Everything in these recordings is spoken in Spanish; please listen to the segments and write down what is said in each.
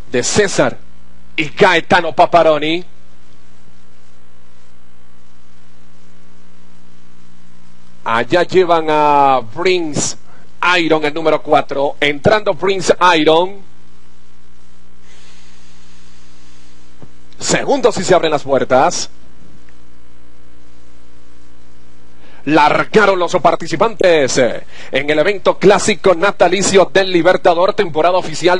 de César y Gaetano Paparoni. Allá llevan a Prince Iron, el número 4. Entrando Prince Iron. Segundos y se abren las puertas. Largaron los participantes en el evento clásico natalicio del Libertador, temporada oficial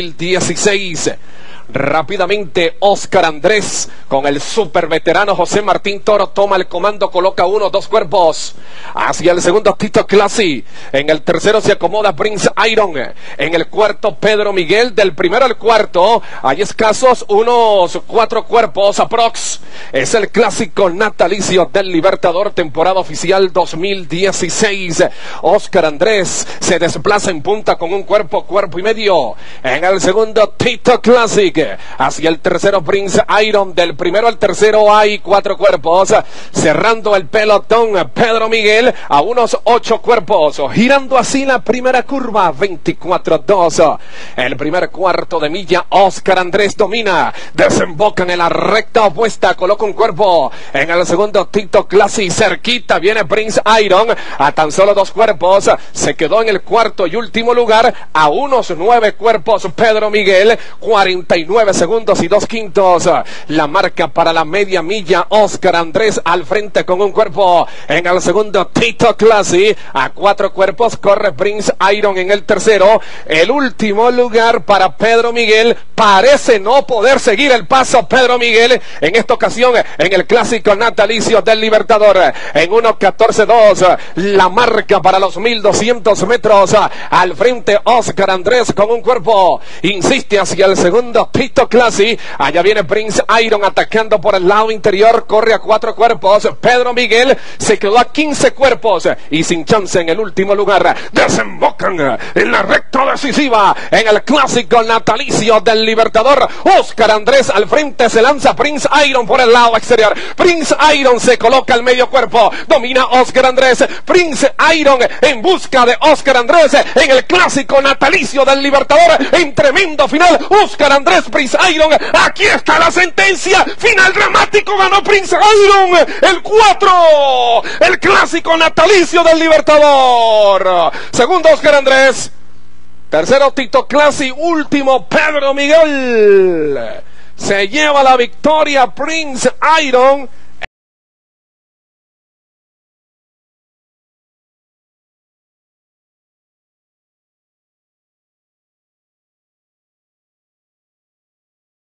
2016. Rápidamente Oscar Andrés con el super veterano José Martín Toro toma el comando, coloca 1, 2 cuerpos hacia el segundo Tito Classy, en el tercero se acomoda Prince Iron, en el cuarto Pedro Miguel. Del primero al cuarto hay escasos unos 4 cuerpos aprox. Es el clásico natalicio del Libertador, temporada oficial 2016. Oscar Andrés se desplaza en punta con un cuerpo y medio. En el segundo Tito Classic, hacia el tercero Prince Iron. Del primero al tercero hay 4 cuerpos. Cerrando el pelotón Pedro Miguel a unos 8 cuerpos. Girando así la primera curva, 24-2. El primer cuarto de milla Oscar Andrés domina. Desembocan en la recta opuesta, coloca un cuerpo. En el segundo Tito Classy, cerquita viene Prince Iron a tan solo 2 cuerpos. Se quedó en el cuarto y último lugar a unos 9 cuerpos Pedro Miguel. 49 segundos y 2 quintos. La marca para la media milla Oscar Andrés al frente con un cuerpo. En el segundo Tito Classy a 4 cuerpos corre Prince Iron. En el tercero, el último lugar para Pedro Miguel. Parece no poder seguir el paso Pedro Miguel en esta ocasión en el clásico natalicio del Libertador. En 1:14.2 la marca para los 1200 metros. Al frente Oscar Andrés con un cuerpo. Insiste hacia el segundo Tito Classy. Allá viene Prince Iron atacando por el lado interior. Corre a 4 cuerpos. Pedro Miguel se quedó a 15 cuerpos y sin chance en el último lugar. Desembocan en la recta decisiva en el clásico natalicio del Libertador. Oscar Andrés al frente, se lanza Prince Iron por el lado exterior. Prince Iron se coloca al medio cuerpo. Domina Oscar Andrés. Prince Iron en busca de Oscar Andrés en el clásico natalicio del Libertador. En tremendo final, Oscar Andrés, Prince Iron. Aquí está la sentencia. Final dramático, ganó Prince Iron. El 4. El clásico natalicio del Libertador. Segundo Oscar Andrés. Tercero Tito Classy. Último Pedro Miguel. Se lleva la victoria Prince Iron.